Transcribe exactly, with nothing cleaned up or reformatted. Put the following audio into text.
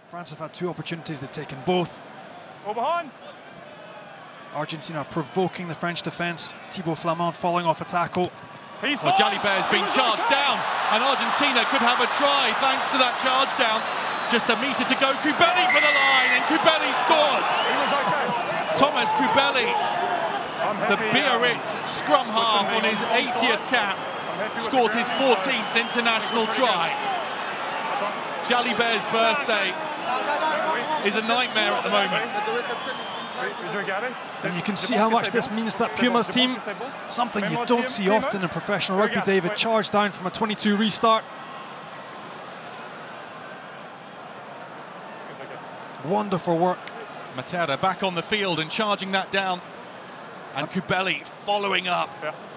France have had two opportunities, they've taken both. Argentina provoking the French defence. Thibaut Flamand falling off a tackle. Well, Jalibert has been charged down, and Argentina could have a try thanks to that charge down. Just a metre to go. Kubeli for the line, and Kubeli scores. Thomas Kubeli, the Biarritz scrum half on his eightieth cap, scores his fourteenth international try. Jalibert's birthday is a nightmare at the moment. And you can see how much this means to that Pumas team. Something you don't see often in professional rugby, David. Charged down from a twenty-two restart. Wonderful work. Matera back on the field and charging that down. And Kubeli following up.